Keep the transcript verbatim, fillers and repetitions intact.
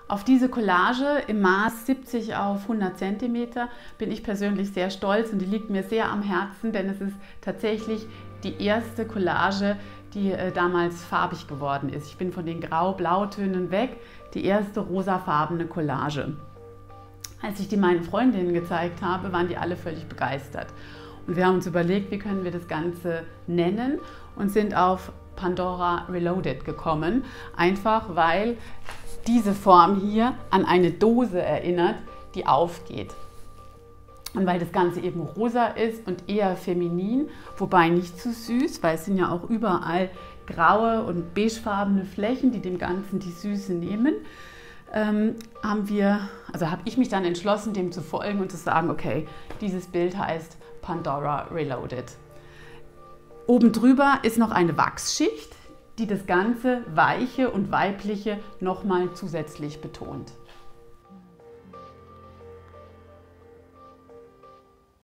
Auf diese Collage im Maß siebzig auf hundert Zentimeter bin ich persönlich sehr stolz und die liegt mir sehr am Herzen, denn es ist tatsächlich die erste Collage, die äh, damals farbig geworden ist. Ich bin von den Grau-Blautönen weg, die erste rosafarbene Collage. Als ich die meinen Freundinnen gezeigt habe, waren die alle völlig begeistert. Und wir haben uns überlegt, wie können wir das Ganze nennen und sind auf Pandora Reloaded gekommen, einfach weil diese Form hier an eine Dose erinnert, die aufgeht. Und weil das Ganze eben rosa ist und eher feminin, wobei nicht zu süß, weil es sind ja auch überall graue und beigefarbene Flächen, die dem Ganzen die Süße nehmen, ähm, haben wir, also habe ich mich dann entschlossen, dem zu folgen und zu sagen, okay, dieses Bild heißt Pandora Reloaded. Oben drüber ist noch eine Wachsschicht, die das ganze Weiche und Weibliche nochmal zusätzlich betont.